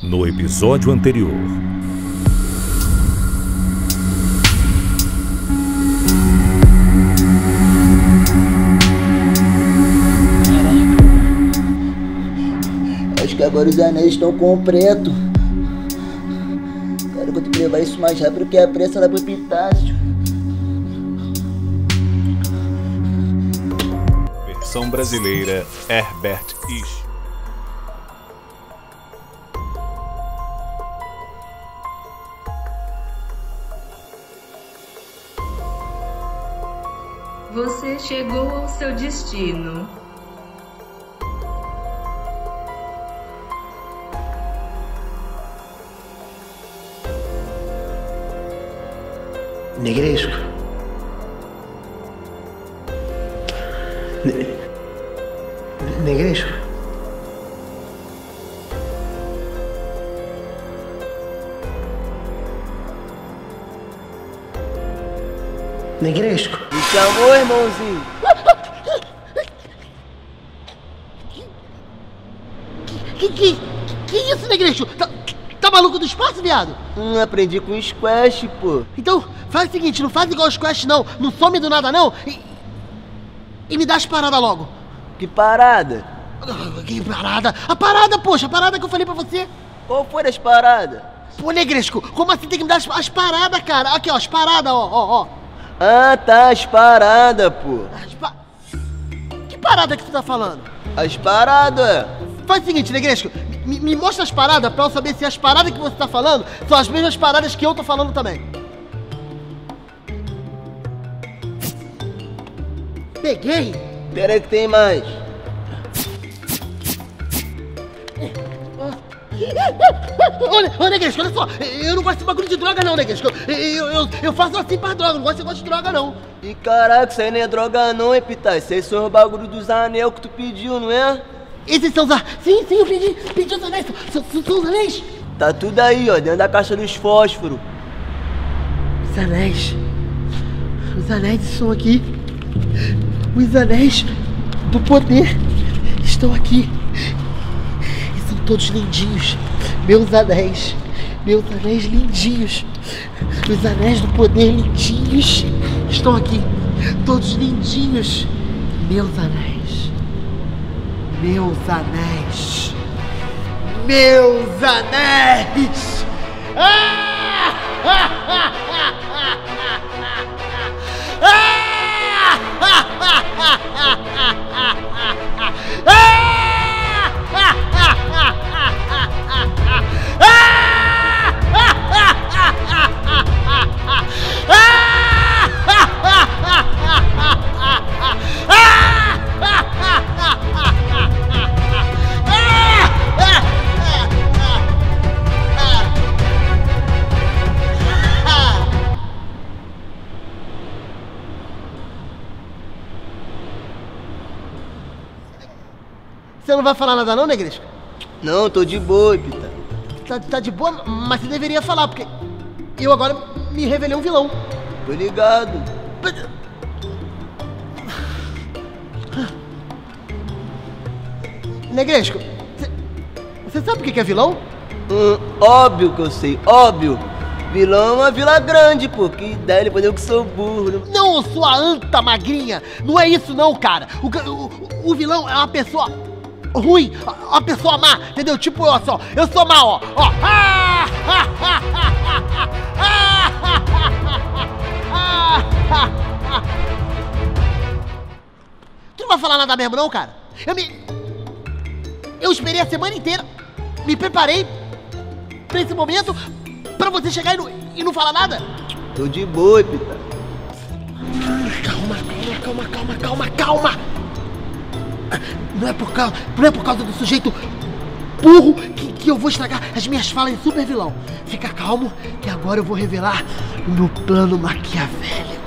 No episódio anterior. Acho que agora os anéis estão com o preto. Cara, eu vou ter que levar isso mais rápido que a pressa lá pro Epitácio. Versão brasileira, Herbert Isch. Você chegou ao seu destino. Negresco. Negresco. Negresco. Me chamou, irmãozinho? Que isso, Negresco? Tá maluco do espaço, viado? Aprendi com o Squash, pô. Então, faz o seguinte, não faz igual o Squash, não. Não some do nada, não. E me dá as paradas logo. Que parada? Que parada? A parada, poxa, a parada que eu falei pra você. Qual foi as paradas? Pô, Negresco, como assim tem que me dar as paradas, cara? Aqui, ó, as paradas, ó. Ah, tá, as paradas, pô. Que parada que você tá falando? As paradas? Faz o seguinte, Negresco, me mostra as paradas pra eu saber se as paradas que você tá falando são as mesmas paradas que eu tô falando também. Peguei! Pera aí que tem mais. Ô, Negresco, olha só, eu não gosto de bagulho de droga não, Negresco. Eu faço assim pra droga, não gosto de negócio de droga não. E caraca, isso aí não é droga não, Epitácio. Isso aí são os bagulho dos anel que tu pediu, não é? Esses são os anéis. Sim, eu pedi os anéis. São os anéis. Tá tudo aí, ó, dentro da caixa dos fósforos. Os anéis estão aqui. Os anéis do poder estão aqui. E são todos lindinhos. Meus anéis lindinhos. Os anéis do poder lindinhos estão aqui. Todos lindinhos. Meus anéis. Você não vai falar nada não, Negresco? Não, tô de boa, Epitácio. Tá de boa, mas você deveria falar, porque eu agora me revelei um vilão. Tô ligado. Negresco, você sabe o que é vilão? Óbvio que eu sei, óbvio. Vilão é uma vila grande, pô. Que ideia, ele pode eu que sou burro. Não, sua anta magrinha. Não é isso não, cara. O vilão é uma pessoa ruim, uma pessoa má, entendeu? Tipo eu, só. Eu sou má, ó. Tu não vai falar nada mesmo não, cara? Eu esperei a semana inteira, me preparei pra esse momento, pra você chegar e não falar nada. Tô de boa, Epitácio. Calma. Não é por causa do sujeito burro que eu vou estragar as minhas falas de super vilão. Fica calmo que agora eu vou revelar o meu plano maquiavélico.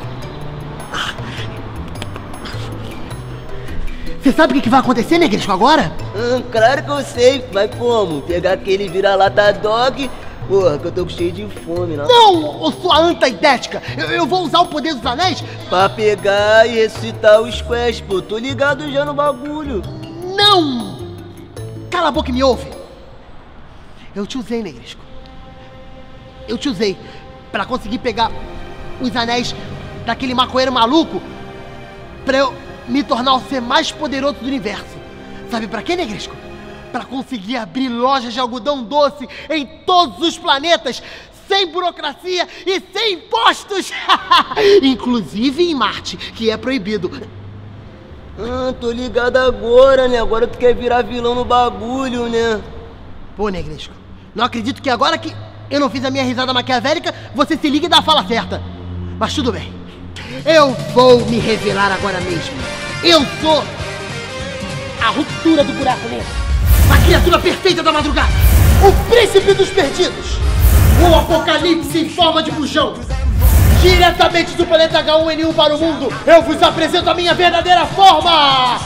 Você sabe o que vai acontecer, Negresco, agora? Claro que eu sei, mas como? Pegar aquele vira-lata dog. Porra, que eu tô cheio de fome, não? Não, ô sua anta idética! Eu vou usar o poder dos anéis pra pegar e ressuscitar os Squash, pô. Tô ligado já no bagulho. Não! Cala a boca e me ouve. Eu te usei, Negresco. Eu te usei pra conseguir pegar os anéis daquele maconheiro maluco pra eu me tornar o ser mais poderoso do universo. Sabe pra quê, Negresco? Pra conseguir abrir lojas de algodão doce em todos os planetas, sem burocracia e sem impostos! Inclusive em Marte, que é proibido. Tô ligado agora, né? Agora tu quer virar vilão no bagulho, né? Pô, Negresco, não acredito que agora que eu não fiz a minha risada maquiavélica, você se liga e dá a fala certa. Mas tudo bem. Eu vou me revelar agora mesmo. Eu sou a ruptura do buraco negro. A criatura perfeita da madrugada. O príncipe dos perdidos. O apocalipse em forma de bujão. Diretamente do planeta H1N1 para o mundo, eu vos apresento a minha verdadeira forma.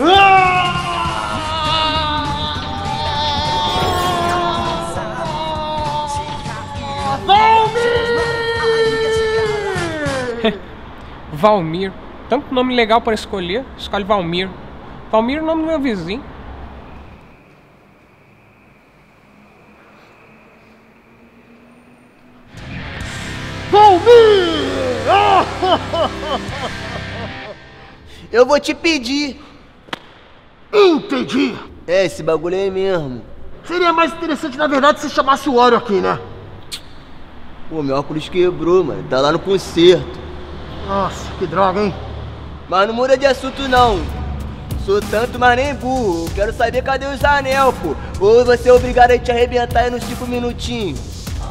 Valmir. Tanto nome legal para escolher. Escolhe Valmir. Valmir é o nome do meu vizinho. Valmir! Eu vou te pedir. Entendi. É, esse bagulho aí mesmo. Seria mais interessante, na verdade, se chamasse o Oreo aqui, né? Pô, meu óculos quebrou, mano. Tá lá no concerto. Nossa, que droga, hein? Mas não muda de assunto, não. Sou tanto, mas nem burro. Quero saber cadê os anel, pô. Ou você é obrigado a te arrebentar aí nos 5 minutinhos.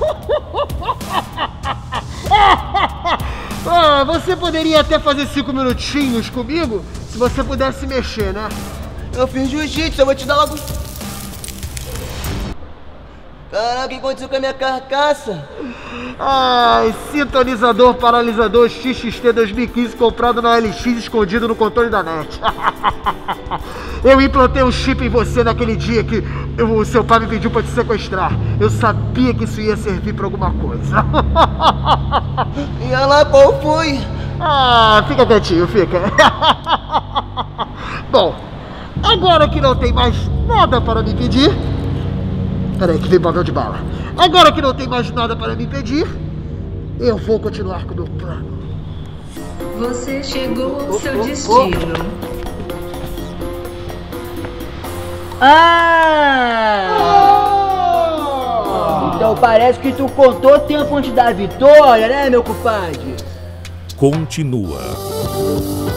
Você poderia até fazer 5 minutinhos comigo, se você pudesse mexer, né? Eu fiz jiu-jitsu, eu vou te dar logo... Caraca, o que aconteceu com a minha carcaça? Ai, sintonizador paralisador XXT 2015 comprado na LX, escondido no controle da net. Eu implantei um chip em você naquele dia que o seu pai me pediu pra te sequestrar. Eu sabia que isso ia servir pra alguma coisa. E olha lá, qual foi? Fica quietinho, fica. Bom, agora que não tem mais nada para me pedir... Peraí, que vem papel de bala. Agora que não tem mais nada para me pedir, eu vou continuar com o meu plano. Você chegou ao seu destino. Então parece que tu contou o tempo antes da vitória, né, meu compadre? Continua.